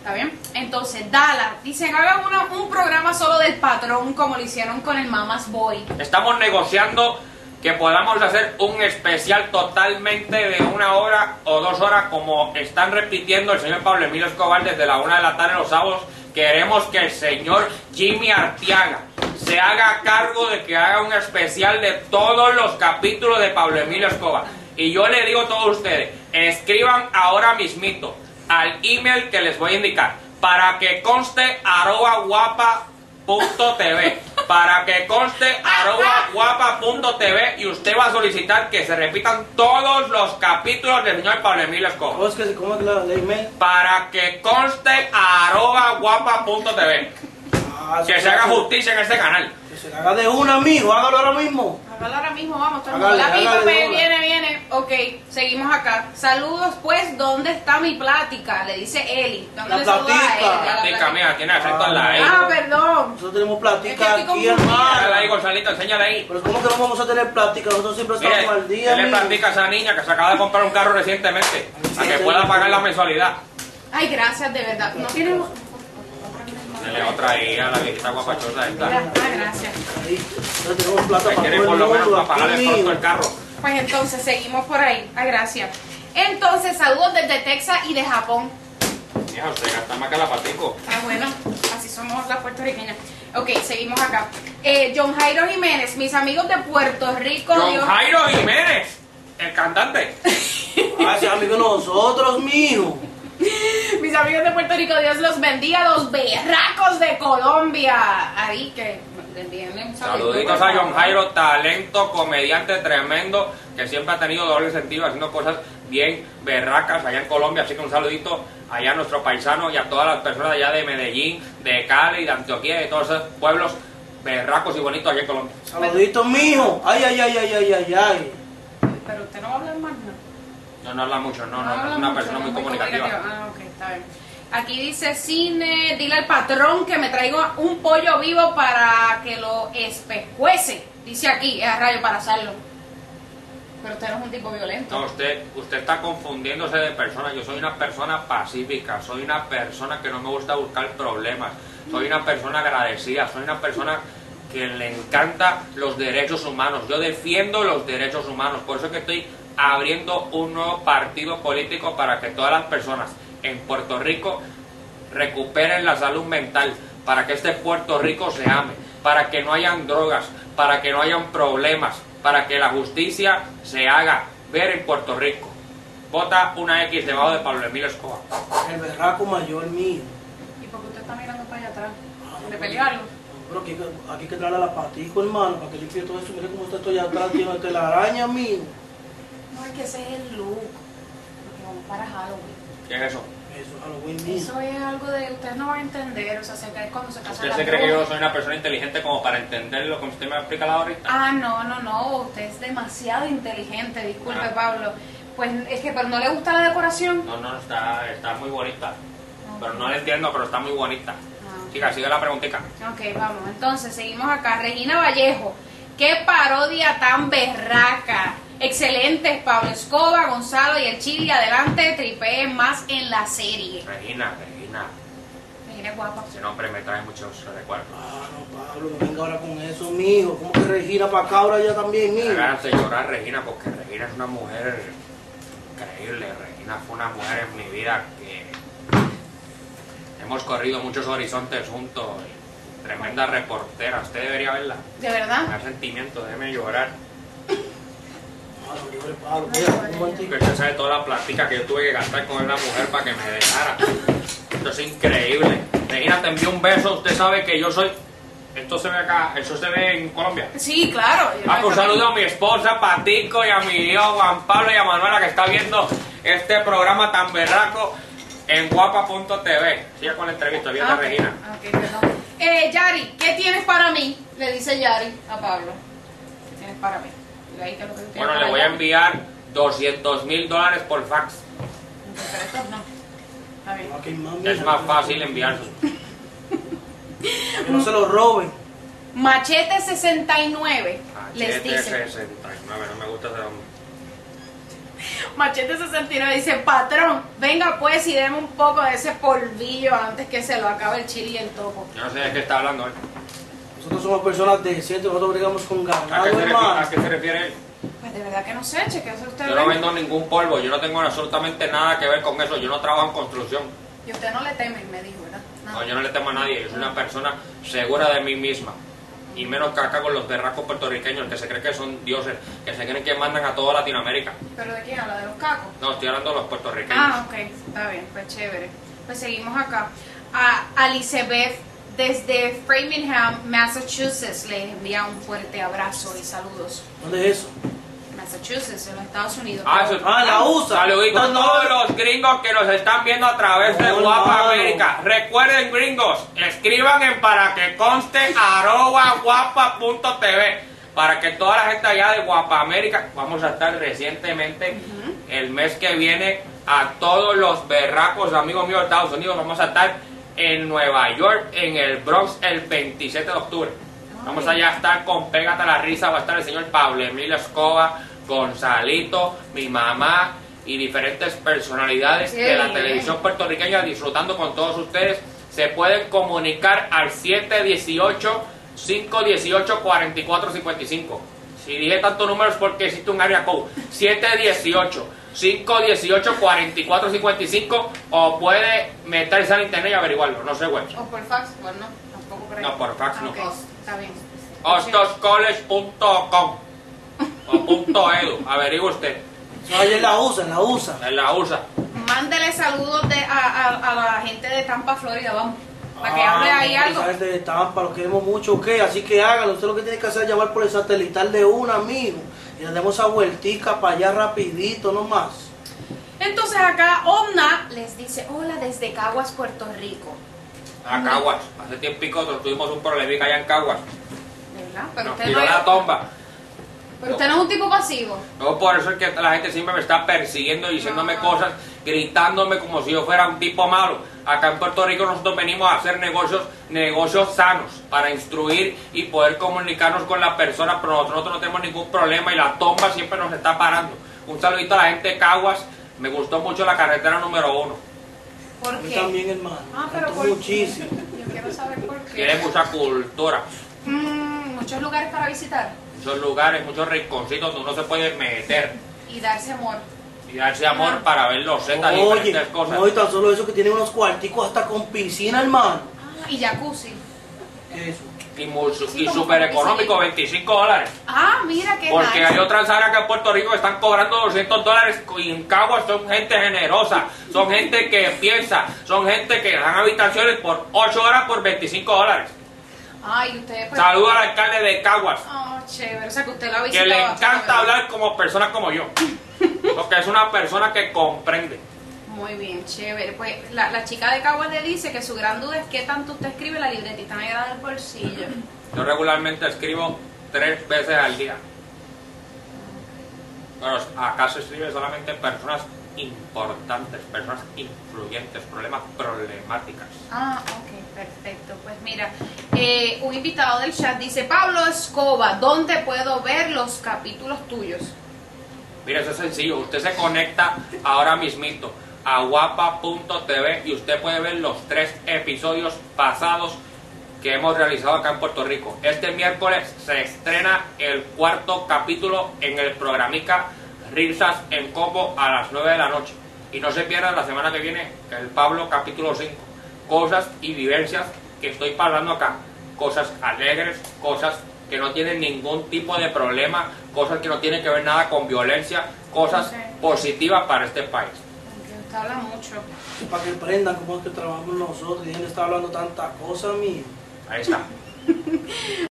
¿Está bien? Entonces, Dala, dicen, hagan un programa solo del patrón como lo hicieron con el Mama's Boy. Estamos negociando que podamos hacer un especial totalmente de 1 hora o 2 horas, como están repitiendo el señor Pablo Emilio Escobar desde la 1 de la tarde los sábados. Queremos que el señor Jimmy Arteaga se haga cargo de que haga un especial de todos los capítulos de Pablo Emilio Escobar. Y yo le digo a todos ustedes, escriban ahora mismito al email que les voy a indicar, para que conste @guapa.tv, para que conste @guapa.tv, y usted va a solicitar que se repitan todos los capítulos del señor Pablo Emilio Escobar. ¿Cómo es la email? Para que conste @guapa.tv. Que se haga justicia en este canal. Que se haga de un amigo, hágalo ahora mismo. Hágalo ahora mismo, vamos. Hágale, La pipa hágale, viene. Ok, seguimos acá. Saludos, pues, ¿dónde está mi plática? Le dice Eli. ¿Dónde le saluda a Eli? Platica, mira, tiene acento en la E. Ah, perdón. Nosotros tenemos plática Es que estoy aquí, confundida. Enséñale hermano. ahí, Gonzalito, enséñale ahí. Pero ¿cómo que no vamos a tener plática? Nosotros siempre Mire, estamos al día, ¿qué le amigo. platica a esa niña que se acaba de comprar un carro recientemente? Para que pueda pagar la mensualidad. Ay, gracias, de verdad. No tiene... Dale otra ahí a la viejita guapachosa esta. Gracias. Ahí, nosotros tenemos plata Que para quiere todo por el lo menos mundo para pagarle aquí, el costo mijo. del carro. Pues entonces, seguimos por ahí. Ay, gracias. Entonces, saludos desde Texas y de Japón. Mija, usted gasta más que la patico. Ah, bueno, así somos las puertorriqueñas. Ok, seguimos acá. John Jairo Jiménez, mis amigos de Puerto Rico. John Dios- Jairo Jiménez, el cantante. Ah, ese amigo de nosotros, mijo. Mis amigos de Puerto Rico, Dios los bendiga, los berracos de Colombia. Ahí que le envíen un saludo, Saluditos por a John favor. Jairo, talento, comediante tremendo, que siempre ha tenido doble sentido, haciendo cosas bien berracas allá en Colombia. Así que un saludito allá a nuestro paisano y a todas las personas allá de Medellín, de Cali, de Antioquia, de todos esos pueblos berracos y bonitos allá en Colombia. Saluditos, mijo. Ay. Pero usted no va a hablar más, ¿no? No habla mucho, no, habla es una mucho, persona no muy es comunicativa. Ah, ok, está bien. Aquí dice Cine, dile al patrón que me traiga un pollo vivo para que lo especuece. Dice aquí, es a rayo para hacerlo. Pero usted no es un tipo violento. No, usted está confundiéndose de persona. Yo soy una persona pacífica, soy una persona que no me gusta buscar problemas, soy una persona agradecida, soy una persona que le encanta los derechos humanos. Yo defiendo los derechos humanos, por eso es que estoy abriendo un nuevo partido político para que todas las personas en Puerto Rico recuperen la salud mental, para que este Puerto Rico se ame, para que no hayan drogas, para que no hayan problemas, para que la justicia se haga ver en Puerto Rico. Vota una X debajo de Pablo Emilio Escobar. El berraco mayor, mijo. ¿Y por qué usted está mirando para allá atrás? ¿De pelearlo? Pero aquí hay que traerle la patico, hermano, para que limpie todo eso. Mire cómo está esto allá atrás, lleno de telaraña, mijo. No, es que ese es el look. Porque vamos para Halloween. ¿Qué es eso? Eso es Halloween, mijo. Eso es algo de... Ustedes no van a entender, o sea, es cuando se casan ¿Usted las se cree que yo brujas. soy una persona inteligente como para entender lo que usted me ha explicado ahorita? Ah, no, usted es demasiado inteligente, disculpe, Ah. Pablo. Pues es que, pero no le gusta la decoración. No, está muy bonita. Pero no la entiendo, pero está muy bonita. Ah. Chica, sigue la preguntita. Ok, vamos, entonces seguimos acá. Regina Vallejo, qué parodia tan berraca. Excelentes, Pablo Escobar, Gonzalo y el Chili. Adelante, tripeen más en la serie. Regina, Regina es guapa. ese nombre me trae muchos recuerdos. Ah, no, Pablo, no venga ahora con eso, mijo. ¿Cómo que Regina para acá ahora ya también, Me mijo? ganas de llorar, Regina, porque Regina es una mujer increíble. Regina fue una mujer en mi vida que hemos corrido muchos horizontes juntos. Tremenda reportera, usted debería verla. ¿De Me verdad? da sentimiento, déjeme llorar. Pablo, llore, Pablo, mira, un momentico. Que usted sabe toda la plática que yo tuve que gastar con una mujer para que me dejara. Esto es increíble. Regina, te envío un beso. Usted sabe que yo soy... Esto se ve acá, eso se ve en Colombia. Sí, claro. Un saludo a mi esposa Patico y a mi hijo Juan Pablo y a Manuela, que está viendo este programa tan berraco en guapa.tv. Sigue con la entrevista, viene Regina. Ok, perdón. Yari, ¿qué tienes para mí? Le dice Yari a Pablo. ¿Qué tienes para mí? Diga ahí qué es lo que tú tienes Bueno, para le voy a Yari. enviar $200,000 por fax. Ok, pero estos no. Está bien. Ok, mami, Es más fácil enviarlo. Que no se lo roben. Machete 69 les Machete dice. 69, no me gusta ese nombre. Machete 69 dice, patrón, venga pues y deme un poco de ese polvillo antes que se lo acabe el chile y el topo. Yo no sé de qué está hablando él. Nosotros somos personas decentes, nosotros brigamos con ¿A ganado, qué hermano. se refiere él? Pues de verdad que no sé, chequeose usted. Yo no vendo ningún polvo, yo no tengo absolutamente nada que ver con eso, yo no trabajo en construcción. Y usted no le teme, me dijo, ¿verdad? No, yo no le temo a nadie, yo soy una persona segura de mí misma. Y menos que acá con los berracos puertorriqueños que se creen que son dioses, que se creen que mandan a toda Latinoamérica. ¿Pero de quién habla? ¿De los cacos? No, estoy hablando de los puertorriqueños. Ah, ok, está bien, pues chévere. Pues seguimos acá. A Elizabeth desde Framingham, Massachusetts, le envía un fuerte abrazo y saludos. ¿Dónde es eso? Massachusetts, en los Estados Unidos. La USA. Saluditos a todos los gringos que nos están viendo a través de No, Guapa hermano. América. Recuerden, gringos, escriban en para que conste @guapa.tv para que toda la gente allá de Guapa América, vamos a estar recientemente el mes que viene a todos los berracos amigos míos de Estados Unidos, vamos a estar en Nueva York, en el Bronx, el 27 de octubre. Vamos allá a estar con Pégate a la Risa, va a estar el señor Pablo Emilio Escoba, Gonzalito, mi mamá y diferentes personalidades de la televisión puertorriqueña disfrutando con todos ustedes. Se pueden comunicar al 718-518-4455. Si dije tantos números porque existe un área code. 718-518-4455 o puede meterse al internet y averiguarlo, no sé web. ¿O por fax? Bueno, no, tampoco por ahí. No, por fax no. Ok, está bien. hostoscollege.com o .edu, averigüe usted, No, ahí en la USA, él la usa. Mándele saludos a la gente de Tampa, Florida, vamos. Para que hable ahí algo. Esa gente de Tampa, lo queremos mucho, ¿ok? Así que hágalo. Usted lo que tiene que hacer es llamar por el satelital de un amigo. Y le demos esa vueltica para allá rapidito, nomás. Entonces acá Omna les dice, hola desde Caguas, Puerto Rico. A Caguas, hace tiempo tuvimos un problemita allá en Caguas. ¿Verdad? Pero Nos usted, tiró no, la tomba. pero usted no es un tipo pasivo. No, por eso es que la gente siempre me está persiguiendo, diciéndome No. cosas, gritándome como si yo fuera un tipo malo. Acá en Puerto Rico nosotros venimos a hacer negocios sanos, para instruir y poder comunicarnos con las personas, pero nosotros no tenemos ningún problema y la tomba siempre nos está parando. Un saludito a la gente de Caguas, me gustó mucho la carretera número 1. ¿Por A mí qué? también, hermano. Ah, Me pero gustó ¿por qué? muchísimo. Yo quiero saber por qué. Tiene mucha cultura, Muchos lugares para visitar muchos lugares, muchos rinconcitos donde uno se puede meter y darse amor. y darse amor para ver los zetas y diferentes cosas. no, y tan solo eso que tiene unos cuarticos hasta con piscina, hermano. Ah, y jacuzzi. ¿Qué es eso? Y Sí, como súper para económico, visitar. $25. Ah, mira qué Porque nice. hay otras áreas que en Puerto Rico están cobrando $200 y en Caguas son gente generosa, son gente que piensa, son gente que dan habitaciones por 8 horas por $25. Ay, usted pues... Saludo al alcalde de Caguas, Oh, chévere, o sea que usted la ha que visitado. le encanta hablar como personas como yo, porque es una persona que comprende. Muy bien, chévere. Pues la chica de Caguas le dice que su gran duda es qué tanto usted escribe la libretita negra del bolsillo. Yo regularmente escribo 3 veces al día, pero acá se escribe solamente personas importantes, personas influyentes, problemáticas. Ah, ok, perfecto. Pues mira, un invitado del chat dice, Pablo Escoba, ¿dónde puedo ver los capítulos tuyos? Mira, eso es sencillo, usted se conecta ahora mismito a guapa.tv y usted puede ver los 3 episodios pasados que hemos realizado acá en Puerto Rico. Este miércoles se estrena el 4º capítulo en el programica Risas en Combo a las 9 de la noche. Y no se pierda la semana que viene el Pablo capítulo 5. Cosas y vivencias que estoy pasando acá. Cosas alegres, cosas que no tienen ningún tipo de problema, cosas que no tienen que ver nada con violencia, cosas Ok. positivas para este país. Porque usted habla mucho. Para que aprendan cómo es que trabajamos nosotros. Y él está hablando tantas cosas, mío. Ahí está.